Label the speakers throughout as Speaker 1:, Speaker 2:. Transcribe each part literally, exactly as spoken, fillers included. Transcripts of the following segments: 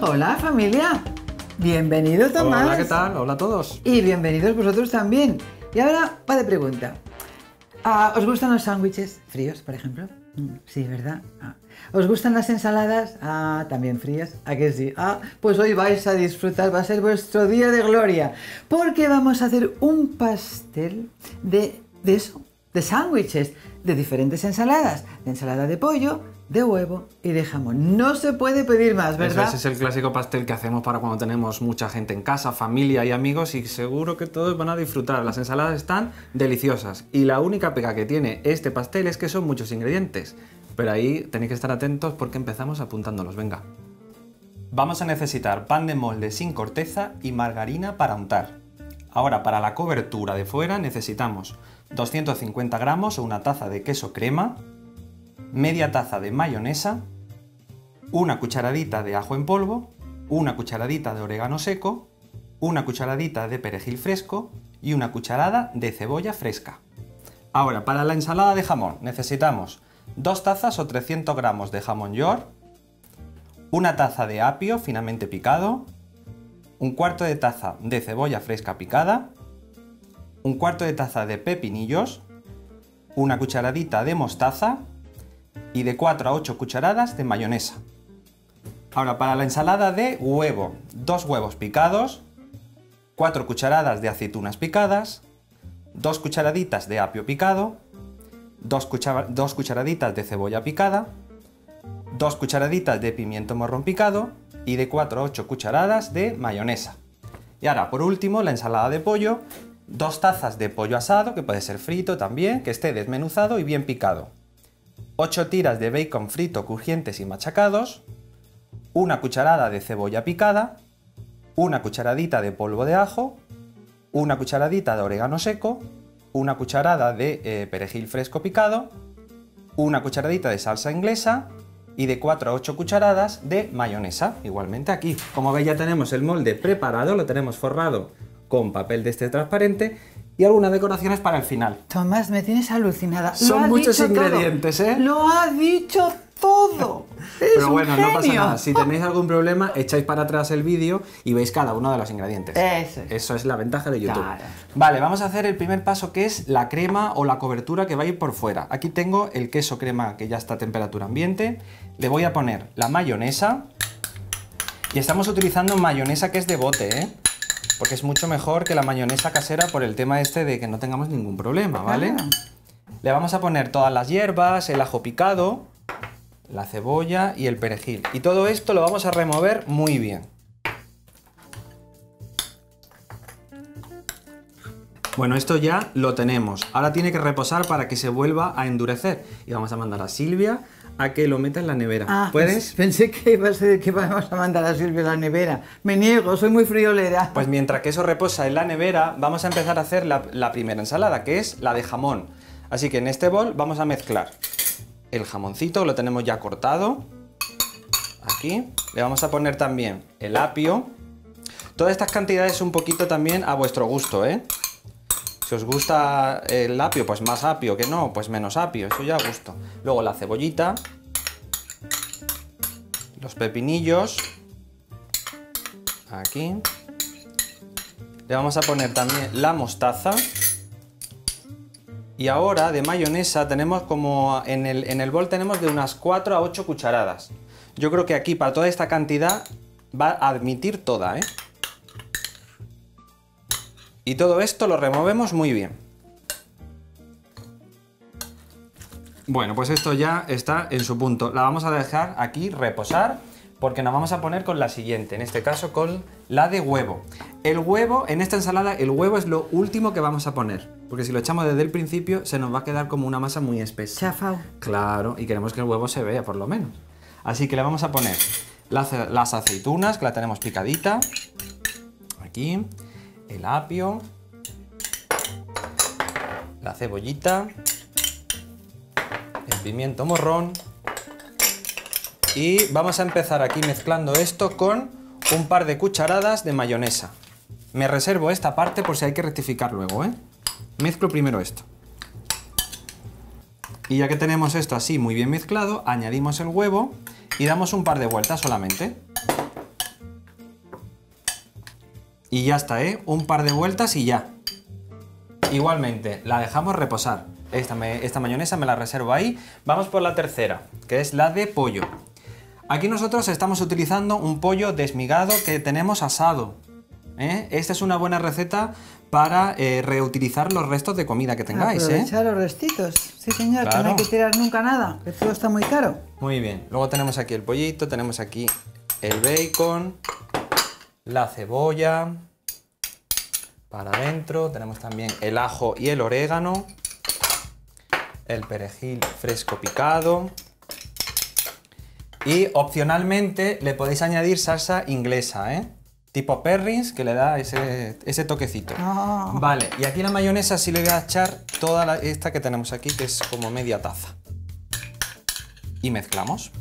Speaker 1: Hola familia, bienvenido Tomás.
Speaker 2: Hola, ¿qué tal? Hola a todos.
Speaker 1: Y bienvenidos vosotros también. Y ahora va de pregunta. Ah, ¿os gustan los sándwiches fríos, por ejemplo? Mm, sí, ¿verdad? Ah. ¿Os gustan las ensaladas? Ah, también frías. ¿A que sí? Ah, pues hoy vais a disfrutar, va a ser vuestro día de gloria, porque vamos a hacer un pastel de, de eso, de sándwiches, de diferentes ensaladas, de ensalada de pollo, de huevo y de jamón. No se puede pedir más, ¿verdad?
Speaker 2: Eso es el clásico pastel que hacemos para cuando tenemos mucha gente en casa, familia y amigos, y seguro que todos van a disfrutar. Las ensaladas están deliciosas y la única pega que tiene este pastel es que son muchos ingredientes. Pero ahí tenéis que estar atentos porque empezamos apuntándolos. Venga. Vamos a necesitar pan de molde sin corteza y margarina para untar. Ahora, para la cobertura de fuera necesitamos doscientos cincuenta gramos o una taza de queso crema, media taza de mayonesa, una cucharadita de ajo en polvo, una cucharadita de orégano seco, una cucharadita de perejil fresco y una cucharada de cebolla fresca. Ahora, para la ensalada de jamón necesitamos dos tazas o trescientos gramos de jamón york, una taza de apio finamente picado, un cuarto de taza de cebolla fresca picada, un cuarto de taza de pepinillos, una cucharadita de mostaza y de cuatro a ocho cucharadas de mayonesa. Ahora, para la ensalada de huevo, dos huevos picados, cuatro cucharadas de aceitunas picadas, dos cucharaditas de apio picado, dos, cuchara dos cucharaditas de cebolla picada, dos cucharaditas de pimiento morrón picado y de cuatro a ocho cucharadas de mayonesa. Y ahora, por último, la ensalada de pollo, dos tazas de pollo asado, que puede ser frito también, que esté desmenuzado y bien picado, ocho tiras de bacon frito crujientes y machacados, una cucharada de cebolla picada, una cucharadita de polvo de ajo, una cucharadita de orégano seco, una cucharada de eh, perejil fresco picado, una cucharadita de salsa inglesa y de cuatro a ocho cucharadas de mayonesa, igualmente aquí. Como veis, ya tenemos el molde preparado, lo tenemos forrado con papel de este transparente y algunas decoraciones para el final.
Speaker 1: Tomás, me tienes alucinada.
Speaker 2: Son muchos ingredientes, ¿eh?
Speaker 1: Lo ha dicho todo.
Speaker 2: Pero bueno, no pasa nada. Si tenéis algún problema, echáis para atrás el vídeo y veis cada uno de los ingredientes.
Speaker 1: Eso es.
Speaker 2: Eso es la ventaja de YouTube.
Speaker 1: Claro.
Speaker 2: Vale, vamos a hacer el primer paso, que es la crema o la cobertura que va a ir por fuera. Aquí tengo el queso crema que ya está a temperatura ambiente. Le voy a poner la mayonesa. Y estamos utilizando mayonesa que es de bote, ¿eh? Porque es mucho mejor que la mayonesa casera por el tema este de que no tengamos ningún problema, ¿vale?
Speaker 1: Ah.
Speaker 2: Le vamos a poner todas las hierbas, el ajo picado, la cebolla y el perejil. Y todo esto lo vamos a remover muy bien. Bueno, esto ya lo tenemos. Ahora tiene que reposar para que se vuelva a endurecer. Y vamos a mandar a Silvia a que lo meta en la nevera.
Speaker 1: Ah,
Speaker 2: ¿Puedes?
Speaker 1: Pensé que iba a ser que vamos a mandar a Silvia a la nevera. Me niego, soy muy friolera.
Speaker 2: Pues mientras que eso reposa en la nevera, vamos a empezar a hacer la, la primera ensalada, que es la de jamón. Así que en este bol vamos a mezclar el jamoncito, lo tenemos ya cortado. Aquí. Le vamos a poner también el apio. Todas estas cantidades un poquito también a vuestro gusto, ¿eh? Si os gusta el apio, pues más apio, que no, pues menos apio, eso ya a gusto. Luego la cebollita, los pepinillos, aquí. Le vamos a poner también la mostaza. Y ahora de mayonesa tenemos como, en el, en el bol tenemos de unas cuatro a ocho cucharadas. Yo creo que aquí para toda esta cantidad va a admitir toda, ¿eh? Y todo esto lo removemos muy bien. Bueno, pues esto ya está en su punto. La vamos a dejar aquí reposar porque nos vamos a poner con la siguiente, en este caso con la de huevo. El huevo, en esta ensalada, el huevo es lo último que vamos a poner, porque si lo echamos desde el principio se nos va a quedar como una masa muy espesa.
Speaker 1: Chafao.
Speaker 2: Claro, y queremos que el huevo se vea por lo menos. Así que le vamos a poner las, las aceitunas, que la tenemos picadita, aquí, el apio, la cebollita, el pimiento morrón. Y vamos a empezar aquí mezclando esto con un par de cucharadas de mayonesa. Me reservo esta parte por si hay que rectificar luego, ¿eh? Mezclo primero esto. Y ya que tenemos esto así muy bien mezclado, añadimos el huevo y damos un par de vueltas solamente. Y ya está, ¿eh? Un par de vueltas y ya. Igualmente, la dejamos reposar. Esta, me, esta mayonesa me la reservo ahí. Vamos por la tercera, que es la de pollo. Aquí nosotros estamos utilizando un pollo desmigado que tenemos asado. ¿eh? Esta es una buena receta para eh, reutilizar los restos de comida que tengáis.
Speaker 1: Aprovechar
Speaker 2: ¿eh?
Speaker 1: los restitos. Sí, señor,
Speaker 2: Claro.
Speaker 1: que no hay que tirar nunca nada, que todo está muy caro.
Speaker 2: Muy bien. Luego tenemos aquí el pollito, tenemos aquí el bacon, la cebolla para adentro, tenemos también el ajo y el orégano, el perejil fresco picado y opcionalmente le podéis añadir salsa inglesa, ¿eh? Tipo Perrins, que le da ese, ese toquecito.
Speaker 1: Oh.
Speaker 2: Vale, y aquí la mayonesa sí le voy a echar toda la, esta que tenemos aquí, que es como media taza. Y mezclamos.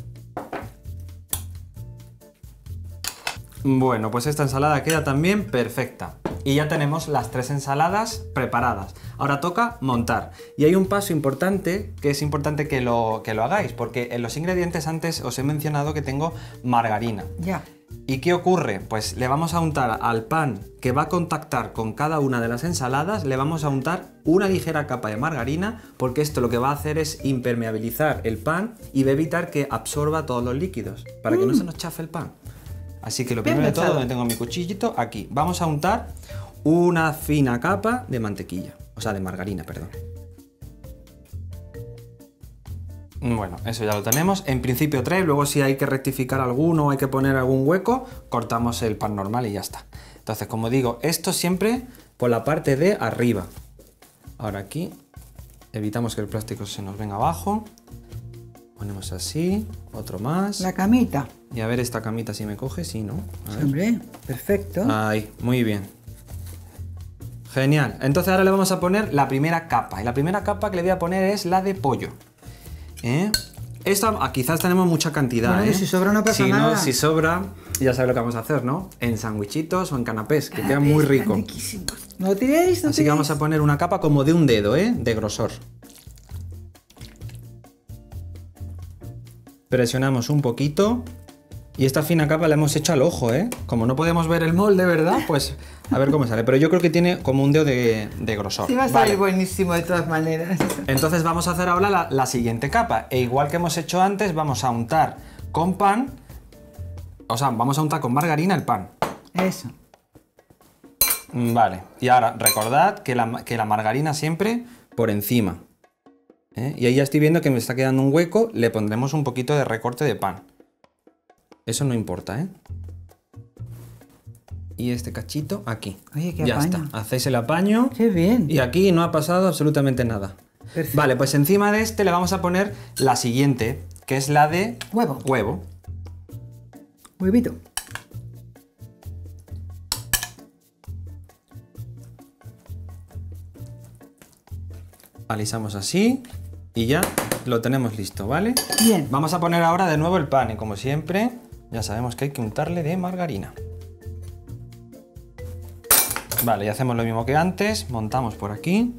Speaker 2: Bueno, pues esta ensalada queda también perfecta. Y ya tenemos las tres ensaladas preparadas. Ahora toca montar. Y hay un paso importante, que es importante que lo, que lo hagáis, porque en los ingredientes antes os he mencionado que tengo margarina.
Speaker 1: Ya.
Speaker 2: ¿Y qué ocurre? Pues le vamos a untar al pan que va a contactar con cada una de las ensaladas, le vamos a untar una ligera capa de margarina, porque esto lo que va a hacer es impermeabilizar el pan y va a evitar que absorba todos los líquidos, para que mm. no se nos chafe el pan. Así que lo
Speaker 1: Bien
Speaker 2: primero
Speaker 1: pensado.
Speaker 2: de todo, donde tengo mi cuchillito, aquí. Vamos a untar una fina capa de mantequilla, o sea, de margarina, perdón. Bueno, eso ya lo tenemos. En principio tres, luego si hay que rectificar alguno o hay que poner algún hueco, cortamos el pan normal y ya está. Entonces, como digo, esto siempre por la parte de arriba. Ahora aquí, evitamos que el plástico se nos venga abajo. Ponemos así, otro más.
Speaker 1: La camita.
Speaker 2: Y a ver esta camita si me coge, sí, ¿no? A ver.
Speaker 1: Hombre, perfecto.
Speaker 2: Ahí, muy bien. Genial. Entonces ahora le vamos a poner la primera capa. Y la primera capa que le voy a poner es la de pollo. ¿Eh? Esta, ah, quizás tenemos mucha cantidad.
Speaker 1: Bueno,
Speaker 2: ¿eh?
Speaker 1: si sobra no pasa
Speaker 2: si
Speaker 1: nada.
Speaker 2: No, si sobra, ya sabes lo que vamos a hacer, ¿no? En sandwichitos o en canapés, que queda
Speaker 1: Canapés,
Speaker 2: muy rico.
Speaker 1: tan riquísimos. No lo tiréis, no
Speaker 2: Así que vamos a poner una capa como de un dedo, ¿eh? De grosor. Presionamos un poquito. Y esta fina capa la hemos hecho al ojo, ¿eh? Como no podemos ver el molde, ¿verdad? Pues a ver cómo sale. Pero yo creo que tiene como un dedo de, de grosor.
Speaker 1: Sí, va a salir buenísimo de todas maneras.
Speaker 2: Entonces vamos a hacer ahora la, la siguiente capa. E igual que hemos hecho antes, vamos a untar con pan. O sea, vamos a untar con margarina el pan.
Speaker 1: Eso.
Speaker 2: Vale. Y ahora, recordad que la, que la margarina siempre por encima. ¿eh? Y ahí ya estoy viendo que me está quedando un hueco. Le pondremos un poquito de recorte de pan. Eso no importa, ¿eh? Y este cachito aquí.
Speaker 1: Oye, qué
Speaker 2: ya
Speaker 1: apaño.
Speaker 2: está. Hacéis el apaño.
Speaker 1: Qué bien.
Speaker 2: Y aquí no ha pasado absolutamente nada.
Speaker 1: Perfecto.
Speaker 2: Vale, pues encima de este le vamos a poner la siguiente, que es la de
Speaker 1: Huevo.
Speaker 2: huevo.
Speaker 1: Huevito.
Speaker 2: Alisamos así y ya lo tenemos listo, ¿vale?
Speaker 1: Bien.
Speaker 2: Vamos a poner ahora de nuevo el pan y como siempre, ya sabemos que hay que untarle de margarina. Vale, y hacemos lo mismo que antes, montamos por aquí.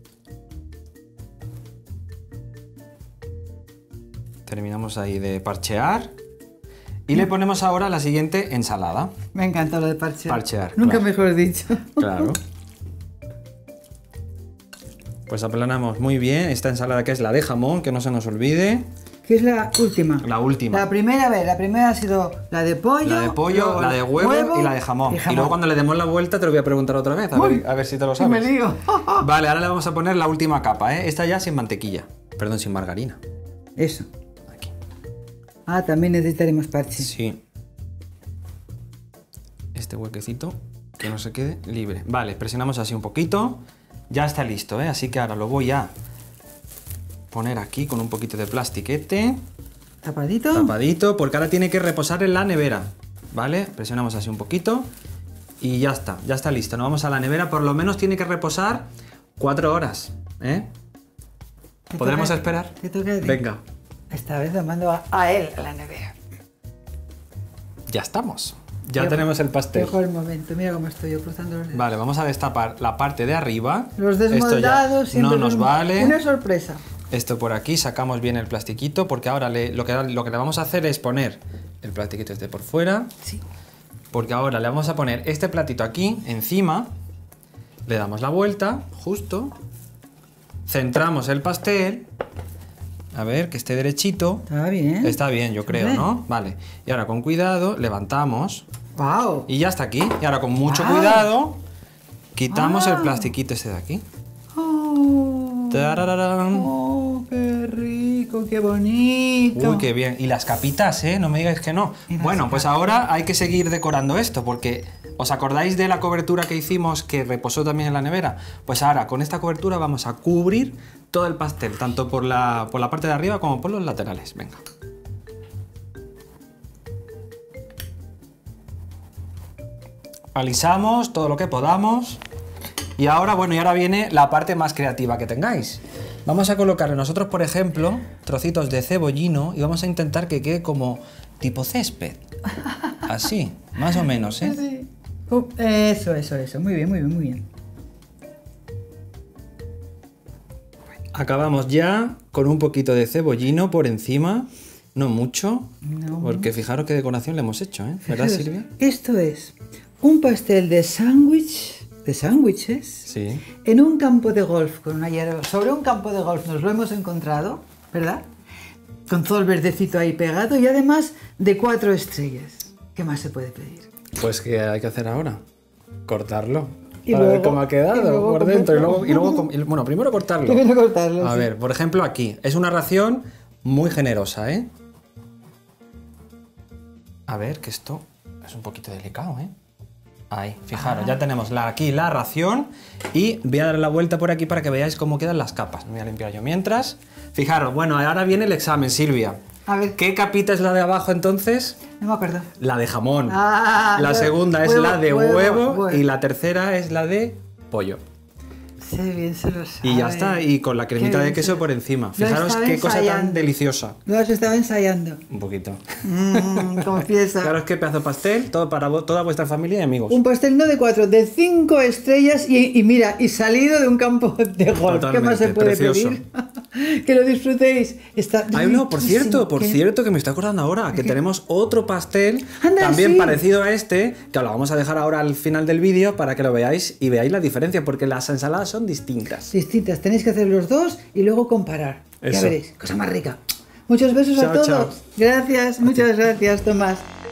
Speaker 2: Terminamos ahí de parchear. Y le ponemos ahora la siguiente ensalada.
Speaker 1: Me encanta lo de parchear.
Speaker 2: Parchear,
Speaker 1: Nunca
Speaker 2: claro.
Speaker 1: mejor dicho.
Speaker 2: Claro. Pues aplanamos muy bien esta ensalada que es la de jamón, que no se nos olvide.
Speaker 1: ¿Qué es la última?
Speaker 2: La última.
Speaker 1: La primera, a ver, la primera ha sido la de pollo.
Speaker 2: La de pollo,
Speaker 1: luego
Speaker 2: la de huevo, y la de jamón.
Speaker 1: y
Speaker 2: Y luego cuando le demos la vuelta te lo voy a preguntar otra vez, a,
Speaker 1: Uy,
Speaker 2: ver, a ver si te lo
Speaker 1: que me
Speaker 2: sabes.
Speaker 1: lío.
Speaker 2: Vale, ahora le vamos a poner la última capa, ¿eh? Esta ya sin mantequilla. Perdón, sin margarina.
Speaker 1: Eso.
Speaker 2: Aquí.
Speaker 1: Ah, también necesitaremos parche.
Speaker 2: Sí. Este huequecito que no se quede libre. Vale, presionamos así un poquito. Ya está listo, ¿eh? Así que ahora lo voy a poner aquí con un poquito de plastiquete.
Speaker 1: Tapadito.
Speaker 2: Tapadito, porque ahora tiene que reposar en la nevera. ¿Vale? Presionamos así un poquito. Y ya está, ya está listo. Nos vamos a la nevera. Por lo menos tiene que reposar cuatro horas. ¿Eh?
Speaker 1: ¿Te
Speaker 2: ¿Podremos
Speaker 1: toca-
Speaker 2: esperar?
Speaker 1: te toca a ti?
Speaker 2: Venga.
Speaker 1: Esta vez lo mando a, a él, a la nevera.
Speaker 2: Ya estamos. Ya
Speaker 1: Qué-
Speaker 2: tenemos el pastel.
Speaker 1: Mejor momento. Mira cómo estoy yo cruzando los dedos.
Speaker 2: Vale, vamos a destapar la parte de arriba.
Speaker 1: Los
Speaker 2: Esto ya
Speaker 1: desmoldados siempre
Speaker 2: no nos
Speaker 1: son
Speaker 2: vale.
Speaker 1: una sorpresa.
Speaker 2: Esto por aquí, sacamos bien el plastiquito, porque ahora le- lo, que, lo que le vamos a hacer es poner el plastiquito este por fuera.
Speaker 1: Sí.
Speaker 2: porque ahora le vamos a poner este platito aquí, encima, le damos la vuelta, justo, centramos el pastel, a ver, que esté derechito.
Speaker 1: Está bien.
Speaker 2: Está bien, yo creo, ¿no? Vale, y ahora con cuidado levantamos.
Speaker 1: ¡Wow!
Speaker 2: Y ya está aquí, y ahora con mucho
Speaker 1: Wow.
Speaker 2: cuidado, quitamos
Speaker 1: Wow.
Speaker 2: el plastiquito este de aquí.
Speaker 1: ¡Oh!
Speaker 2: Tarararán.
Speaker 1: ¡Oh, qué rico, qué bonito!
Speaker 2: Uy, qué bien. Y las capitas, ¿eh? No me digáis que no.
Speaker 1: Y las
Speaker 2: Bueno, pues
Speaker 1: capitas.
Speaker 2: ahora hay que seguir decorando esto, porque ¿os acordáis de la cobertura que hicimos que reposó también en la nevera? Pues ahora con esta cobertura vamos a cubrir todo el pastel, tanto por la, por la parte de arriba como por los laterales. Venga. Alisamos todo lo que podamos. Y ahora, bueno, y ahora viene la parte más creativa que tengáis. Vamos a colocarle nosotros, por ejemplo, trocitos de cebollino y vamos a intentar que quede como tipo césped. Así, más o menos, ¿eh?
Speaker 1: Sí. Uh, eso, eso, eso. Muy bien, muy bien, muy bien.
Speaker 2: Acabamos ya con un poquito de cebollino por encima. No mucho,
Speaker 1: No.
Speaker 2: porque fijaros qué decoración le hemos hecho, ¿eh? ¿Verdad,
Speaker 1: Fijaros,
Speaker 2: Silvia?
Speaker 1: Esto es un pastel de sándwich, de sándwiches,
Speaker 2: Sí.
Speaker 1: en un campo de golf, con una hierba. Sobre un campo de golf nos lo hemos encontrado, ¿verdad? Con todo el verdecito ahí pegado y además de cuatro estrellas. ¿Qué más se puede pedir?
Speaker 2: Pues ¿qué hay que hacer ahora? Cortarlo.
Speaker 1: Y
Speaker 2: para ver
Speaker 1: luego-
Speaker 2: cómo ha
Speaker 1: y
Speaker 2: quedado
Speaker 1: luego
Speaker 2: por dentro. Y luego, y luego
Speaker 1: comerlo.
Speaker 2: com- y- bueno, primero cortarlo.
Speaker 1: Primero cortarlo,
Speaker 2: A
Speaker 1: sí.
Speaker 2: ver, por ejemplo aquí. Es una ración muy generosa, ¿eh? A ver, que esto es un poquito delicado, ¿eh? Ahí, fijaros, ya tenemos la, aquí la ración y voy a dar la vuelta por aquí para que veáis cómo quedan las capas. Me voy a limpiar yo mientras. Fijaros, bueno, ahora viene el examen, Silvia.
Speaker 1: A ver.
Speaker 2: ¿Qué capita es la de abajo entonces?
Speaker 1: No me acuerdo.
Speaker 2: La de jamón.
Speaker 1: Ah,
Speaker 2: la
Speaker 1: huevo,
Speaker 2: segunda es
Speaker 1: huevo,
Speaker 2: la de
Speaker 1: huevo,
Speaker 2: huevo,
Speaker 1: huevo.
Speaker 2: y la tercera es la de pollo.
Speaker 1: Sí, bien se lo sabe.
Speaker 2: Y ya está, y con la cremita
Speaker 1: Qué
Speaker 2: de
Speaker 1: bien
Speaker 2: queso
Speaker 1: se-
Speaker 2: por encima.
Speaker 1: Lo
Speaker 2: Fijaros
Speaker 1: estaba
Speaker 2: qué cosa tan
Speaker 1: ensayando.
Speaker 2: deliciosa.
Speaker 1: Lo has estado ensayando.
Speaker 2: Un poquito.
Speaker 1: Mmm, confiesa.
Speaker 2: Fijaros qué pedazo de pastel, todo para vo- toda vuestra familia y amigos.
Speaker 1: Un pastel no de cuatro, de cinco estrellas y, y mira, y salido de un campo de golf. ¿Qué más se
Speaker 2: Totalmente,
Speaker 1: puede
Speaker 2: precioso.
Speaker 1: pedir? Que lo disfrutéis. Está
Speaker 2: Ay, no, por
Speaker 1: riquísimo.
Speaker 2: cierto, por
Speaker 1: ¿Qué?
Speaker 2: cierto, que me estoy acordando ahora, que tenemos otro pastel
Speaker 1: Anda,
Speaker 2: también
Speaker 1: sí.
Speaker 2: parecido a este, que lo vamos a dejar ahora al final del vídeo para que lo veáis y veáis la diferencia, porque las ensaladas son distintas.
Speaker 1: Distintas, tenéis que hacer los dos y luego comparar. Ya
Speaker 2: Eso.
Speaker 1: veréis, cosa más rica. Muchos besos
Speaker 2: Chao,
Speaker 1: a todos.
Speaker 2: chao.
Speaker 1: Gracias, muchas gracias, Tomás.